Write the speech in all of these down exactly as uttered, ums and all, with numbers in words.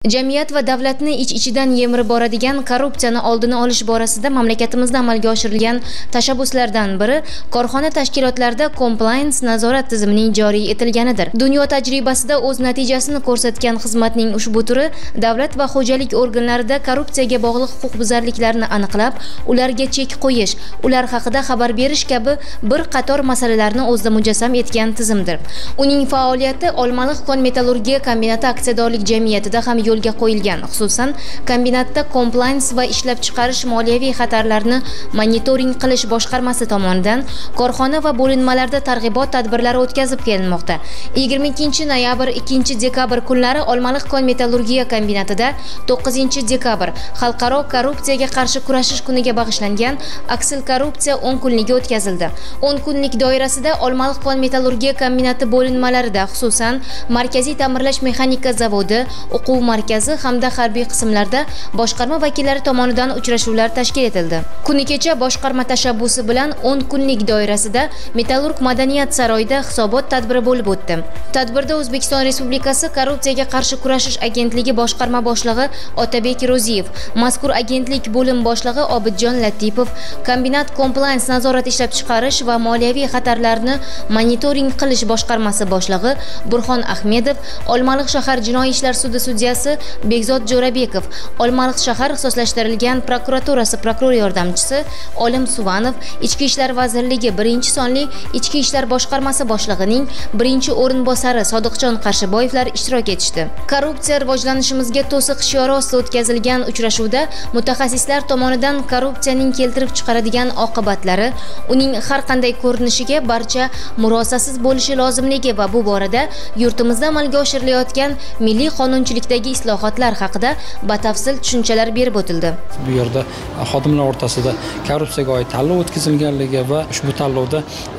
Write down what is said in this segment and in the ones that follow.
Jamiyat va davlatni ich-ichidan yemirib boradigan korrupsiyani oldini olish borasida mamlakatimizda amalga oshirilgan tashabbuslardan biri korxona tashkilotlarida compliance nazorat tizimining joriy etilganidir. Dunyo tajribasida o'z natijasini ko'rsatgan xizmatning ushbu turi davlat va xo'jalik organlarida korrupsiyaga bog'liq huquqbuzarliklarni aniqlab, ularga chek qo'yish, ular haqida xabar berish kabi bir qator masalalarni o'zida mujassam etgan tizimdir. Uning faoliyati Olmaliq kon-metallurgiya kombinati aksiyadorlik jamiyatida ham yo'lga qo'yilgan. Xususan, kombinatda compliance va ishlab chiqarish moliyaviy xatarlarni monitoring qilish boshqarmasi tomonidan korxona va bo'linmalarda targ'ibot tadbirlari o'tkazib kelinmoqda. yigirma ikkinchi noyabr ikkinchi dekabr kunlari Olmaliq kon-metallurgiya kombinatida to'qqizinchi dekabr Xalqaro korrupsiyaga qarshi kurashish kuniga bag'ishlangan aksil korrupsiya o'n kunligi o'tkazildi. o'n kunlik doirasida Olmaliq kon-metallurgiya kombinati bo'linmalarida, xususan, markaziy ta'mirlash mexanika zavodi, o'quv markazi hamda harbiy qismlarda boshqarma vakillari tomonidan uchrashuvlar tashkil etildi. Kuni kecha boshqarma tashabbusi bilan o'n kunlik doirasida Metallurg madaniyat saroyida hisobot tadbiri bo'lib o'tdi. Tadbirda O'zbekiston Respublikasi Korrupsiyaga qarshi kurashish agentligi boshqarma boshlig'i Otabek Ro'ziyev, mazkur agentlik bo'lim boshlig'i Obidjon Latipov, kombinat compliance nazorat ishlab chiqarish va moliyaviy xatarlarni monitoring qilish boshqarmasi boshlig'i Burxon Ahmedov, Olmaliq shahar jinoiy ishlar sudi sudyasi Begzod Jo'rabekov, Olmaliq shahar ixtisoslashtirilgan prokuraturasi prokuror yordamchisi Olim Suvanov, Ichki ishlar vazirligi birinchi sonli Ichki ishlar boshqarmasi boshlig'ining birinchi o'rinbosari Sodiqjon Qarshiboyevlar ishtirok etishdi. Korrupsiya rivojlanishimizga to'siq shiori ostida o'tkazilgan uchrashuvda mutaxassislar tomonidan korrupsiyaning keltirib chiqaradigan oqibatlari, uning har qanday ko'rinishiga barcha murosasiz bo'lishi lozimligi va bu borada yurtimizda amalga oshirilayotgan milliy qonunchilikdagi islohotlar haqida batafsil tushunchalar berib o'tildi. Bu yerda xodimlar o'rtasida korrupsiyaga oid tanlov o'tkazilganligi va ushbu tanlovda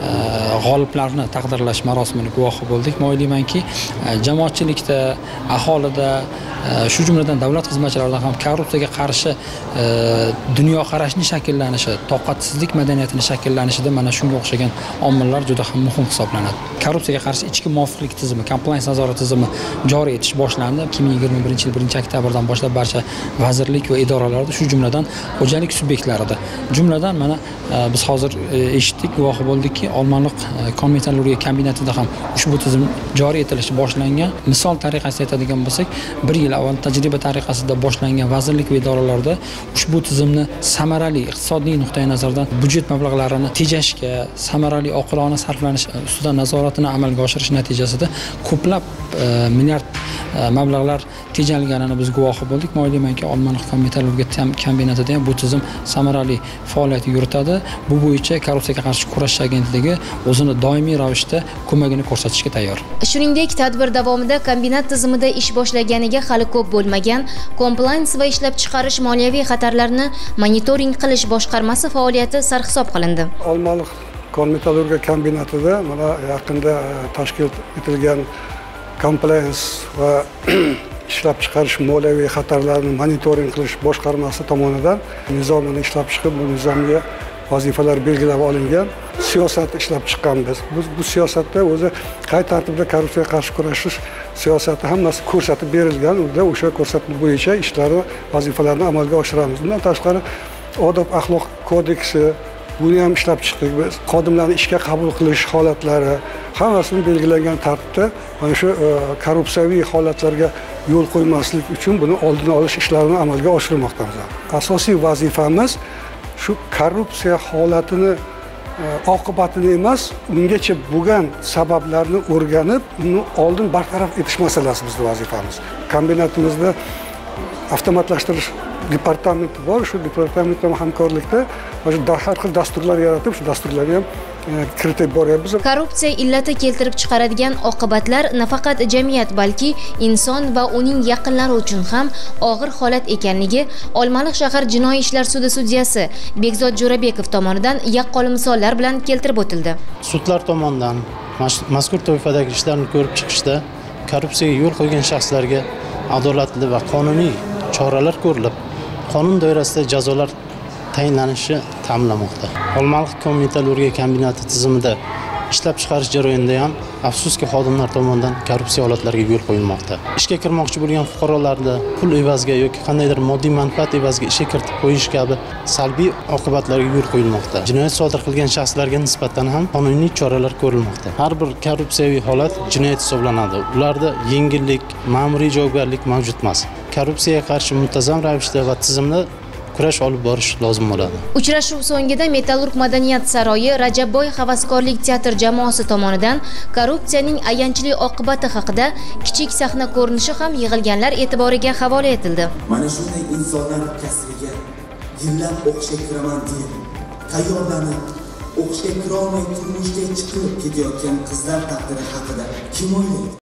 g'oliblarni taqdirlash marosimining guvohi bo'ldik. Men o'ylaymanki, jamoatchilikda, aholida, shu jumladan davlat xizmatchilarida ham korrupsiyaga qarshi dunyoqarashning shakllanishi, toqatsizlik madaniyatining shakllanishida mana shunga o'xshagan omillar juda ham muhim hisoblanadi. Korrupsiyaga qarshi ichki muvofiqlik tizimi, compliance nazorat tizimi joriy etish boshlandi. ikki ming yigirma birinchi yil birinchi oktyabrdan boshlab barcha vazirlik va idoralarda, shu jumladan xo'jalik subyektlarida, jumladan mana biz hozir eshitdik, guvohi bo'ldikki, Olmaliq kon-metallurgiya kombinatida ham ushbu tizim joriy etilishi boshlangan. Misol tariqasida aytadigan bo'lsak, bir yil avval tajriba tariqasida boshlangan vazirlik va idoralarda ushbu tizimni samarali iqtisodiy nuqtai nazardan byudjet mablag'larini tejashga, samarali oqilona sarflanish ustidan nazoratini amalga oshirish natijasida ko'plab milliard mablag'lar tejalganini biz guvohi bo'ldik. Men o'ylaymanki, Olmaliq kon-metallurgiya kombinatida ham bu tizim samarali faoliyat yuritadi. Bu bo'yicha korrupsiyaga qarshi kurashish agentligi o'zini doimiy ravishda ko'magini ko'rsatishga tayyor. Shuningdek, tadbir davomida kombinat tizimida ish boshlaganiga hali ko'p bo'lmagan compliance va ishlab chiqarish moliyaviy xatarlarni monitoring qilish boshqarmasi faoliyati sarhisob qilindi. Olmaliq kon-metallurgiya kombinatida mana yaqinda tashkil etilgan compliance va ishlab chiqarish moliyaviy xatarlarni monitoring qilish boshqarmasi tomonidan nizomini ishlab chiqib, bu nizomga vazifalar belgilab olingan, siyosat ishlab chiqqanmiz. Biz bu siyosatda o'zi qay tartibda korrupsiyaga qarshi kurashish siyosati hammasi ko'rsatib berilgan. Unda o'sha ko'rsatma bo'yicha ishlarni, vazifalarni amalga oshiramiz. Bundan tashqari odob axloq kodeksi, buni ham ishlab chiqdik. Biz xodimlarni ishga qabul qilish holatlari hammasini belgilangan tartibda mana shu korrupsiyaviy holatlarga yo'l qo'ymaslik uchun buni oldini olish ishlarini amalga oshirmoqdamiz. Asosiy vazifamiz shu korrupsiya holatini oqibatini emas, ungacha bo'lgan sabablarni o'rganib, uni oldin bartaraf etish masalasi bizning vazifamiz. Kombinatimizda avtomatlashtirish departamenti bor, shu departament bilan hamkorlikda har xil dasturlar yaratib, shu dasturlarga ham kiritib boryapmiz. Korrupsiya illati keltirib chiqaradigan oqibatlar nafaqat jamiyat, balki inson va uning yaqinlari uchun ham og'ir holat ekanligi Olmaliq shahar jinoiy ishlar sudi sudyasi Begzod Jo'rabekov tomonidan yaqqol misollar bilan keltirib o'tildi. Sudlar tomonidan mazkur toifadagi ishlarni ko'rib chiqishda korrupsiyaga yo'l qo'ygan shaxslarga adolatli va qonuniy choralar ko'rilib, qonun doirasida jazolar tayinlanishi ta'minlanmoqda. Olmaliq kon-metallurgiya kombinati tizimida ishlab chiqarish jarayonida ham afsuski xodimlar tomonidan korrupsiya holatlariga yo'l qo'yilmoqda. Ishga kirmoqchi bo'lgan fuqarolarni pul evaziga yoki qandaydir moddiy manfaat evaziga ishga kiritib qo'yish kabi salbiy oqibatlarga yo'l qo'yilmoqda. Jinoyat sodir qilgan shaxslarga nisbatan ham qonuniy choralar ko'rilmoqda. Har bir korrupsiyaviy holat jinoyat hisoblanadi. Ularda yengillik, ma'muriy javobgarlik mavjud emas. Korrupsiyaga qarshi muntazam ravishda va tizimli kurash olib borish lozim bo'ladi. Uchrashuv so'ngida Metallurg madaniyat saroyi Rajabboy havaskorlik teatr jamoasi tomonidan korrupsiyaning ayanchli oqibati haqida kichik sahna ko'rinishi ham yig'ilganlar e'tiboriga havola etildi. Mana shunday insonlar kasriga yillab o'qishga kiraman deb tayyorlanib, o'qishga kira olmay turmushga chiqib ketayotgan qizlar taqdiri haqida kim o'ylaydi?